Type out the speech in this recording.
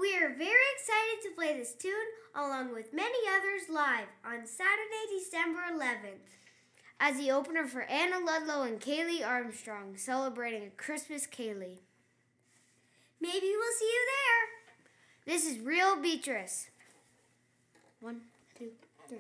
We are very excited to play this tune along with many others live on Saturday, December 11th as the opener for Anna Ludlow and Kaylee Armstrong, celebrating a Christmas Kaylee. Maybe we'll see you there. This is Real Beatrice. 1, 2, 3.